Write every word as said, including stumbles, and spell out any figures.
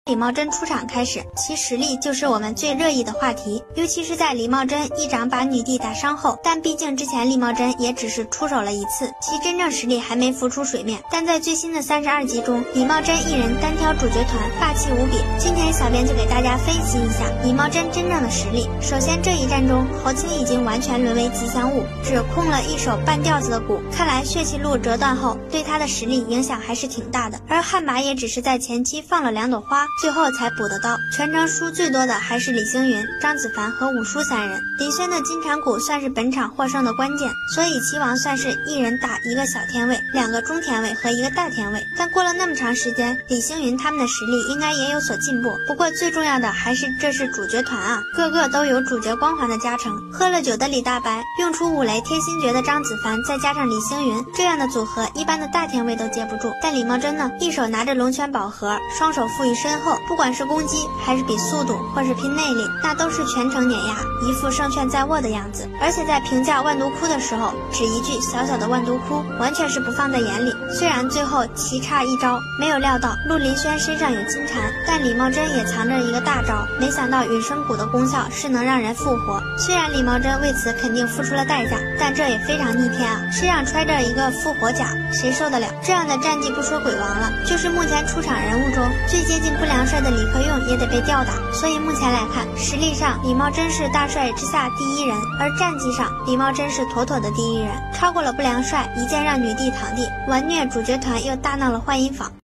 李茂贞出场开始，其实力就是我们最热议的话题，尤其是在李茂贞一掌把女帝打伤后，但毕竟之前李茂贞也只是出手了一次，其真正实力还没浮出水面。但在最新的三十二集中，李茂贞一人单挑主角团，霸气无比。今天小编就给大家分析一下李茂贞真正的实力。首先这一战中，侯青已经完全沦为吉祥物，只控了一手半吊子的鼓，看来血气路折断后对他的实力影响还是挺大的。而汉马也只是在前期放了两朵花，最后才补的刀。全程输最多的还是李星云、张子凡和武叔三人。李轩的金蝉鼓算是本场获胜的关键，所以齐王算是一人打一个小天位，两个中天位和一个大天位。但过了那么长时间，李星云他们的实力应该也有所进步。不过最重要的还是这是主角团啊，个个都有主角光环的加成。喝了酒的李大白，用出五雷贴心诀的张子凡，再加上李星云，这样的组合一般的大天位都接不住。但李茂贞呢，一手拿着龙泉宝盒，双手负于身后，不管是攻击还是比速度或是拼内力，那都是全程碾压，一副胜券在握的样子。而且在评价万毒窟的时候，只一句小小的万毒窟完全是不放在眼里。虽然最后棋差一招，没有料到陆林轩身上有金蝉，但李茂贞也藏着一个大招，没想到陨生蛊的功效是能让人复活。虽然李茂贞为此肯定付出了代价，但这也非常逆天啊！身上揣着一个复活甲，谁受得了？这样的战绩不说鬼王了，就是目前出场人物中最接近不良帅的李克用也得被吊打。所以目前来看，实力上李茂贞是大帅之下第一人，而战绩上李茂贞是妥妥的第一人，超过了不良帅，一剑让女帝躺地，完虐主角团又大闹了幻音坊。